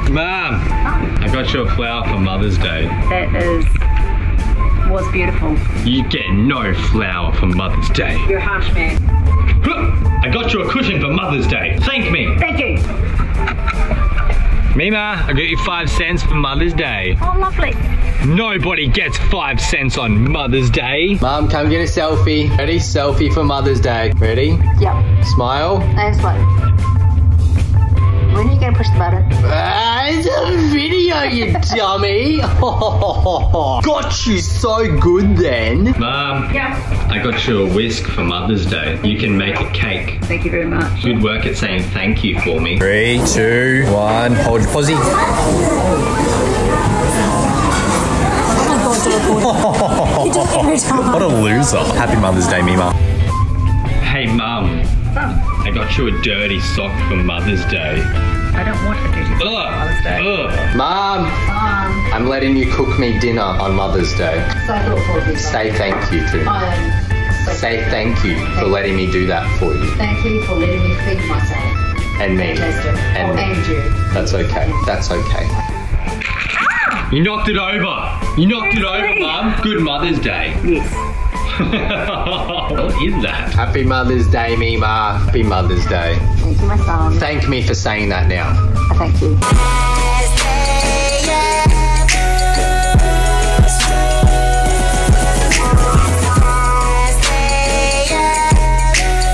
Mum, I got you a flower for Mother's Day. That was beautiful. You get no flower for Mother's Day. You're a harsh man. I got you a cushion for Mother's Day. Thank me. Thank you. Mima, I got you 5 cents for Mother's Day. Oh, lovely. Nobody gets 5 cents on Mother's Day. Mum, come get a selfie. Ready? Selfie for Mother's Day. Ready? Yep. Smile. Thanks, buddy. When are you going to push the button? It's a video, you dummy. Got you so good then. Mum, Yeah. I got you a whisk for Mother's Day. You can make a cake. Thank you very much. Good work at saying thank you for me. 3, 2, 1. Hold your posy. He does every time. What a loser. Happy Mother's Day, Mima. Hey Mum, I got you a dirty sock for Mother's Day. I don't want a dirty sock on Mother's Day. Mum, I'm letting you cook me dinner on Mother's Day. So thoughtful of you. Say thank you to me. Say thank you for letting me do that for you. Thank you for letting me feed myself. And me. Fantastic. And me. And you. That's okay. That's okay. You knocked it over. You knocked it over, Mum. Good Mother's Day. Yes. What is that? Happy Mother's Day, Mima. Happy Mother's Day. Thank you, my son. Thank me for saying that now. Thank you.